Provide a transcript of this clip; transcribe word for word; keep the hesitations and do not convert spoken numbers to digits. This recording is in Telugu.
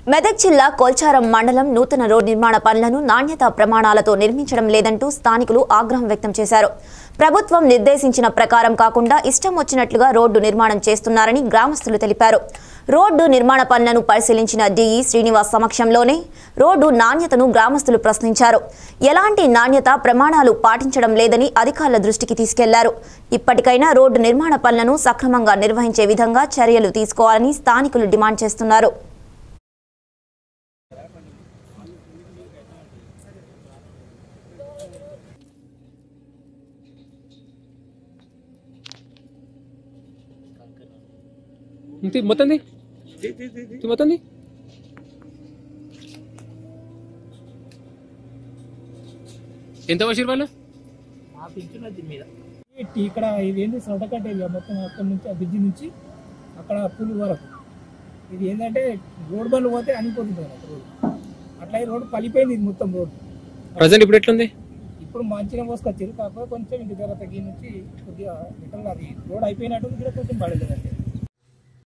మెదక్ జిల్లా కొల్చారం మండలం నూతన రోడ్ నిర్మాణ పనులను నాణ్యతా ప్రమాణాలతో నిర్మించడం లేదంటూ స్థానికులు ఆగ్రహం వ్యక్తం చేశారు. ప్రభుత్వం నిర్దేశించిన ప్రకారం కాకుండా ఇష్టం వచ్చినట్లుగా రోడ్డు నిర్మాణం చేస్తున్నారని గ్రామస్తులు తెలిపారు. రోడ్డు నిర్మాణ పనులను పరిశీలించిన డీఈ శ్రీనివాస్ సమక్షంలోనే రోడ్డు నాణ్యతను గ్రామస్తులు ప్రశ్నించారు. ఎలాంటి నాణ్యత ప్రమాణాలు పాటించడం లేదని అధికారుల దృష్టికి తీసుకెళ్లారు. ఇప్పటికైనా రోడ్డు నిర్మాణ పనులను సక్రమంగా నిర్వహించే విధంగా చర్యలు తీసుకోవాలని స్థానికులు డిమాండ్ చేస్తున్నారు. మొత్తం మొత్తం ఎంత వచ్చారు వాళ్ళు ఇక్కడ ఇదేంటి సొంతకట్ట ఏరియా మొత్తం అక్కడ నుంచి ఆ బ్రిడ్జి నుంచి అక్కడ పుల్ వరకు ఇది ఏంటంటే రోడ్ బండ్లు పోతే అనిపోతుంది రోడ్ అట్లా రోడ్ పలిపోయింది ఇది మొత్తం రోడ్. ప్రజెంట్ ఇప్పుడు ఎట్లుంది? ఇప్పుడు మంచిగా మోసుకొచ్చారు కాకపోతే కొంచెం ఇంటి దగ్గర తగ్గి నుంచి కొద్దిగా రిటర్న్ అది రోడ్ అయిపోయినట్టు ఇక్కడ కొంచెం పడలేదు అంటే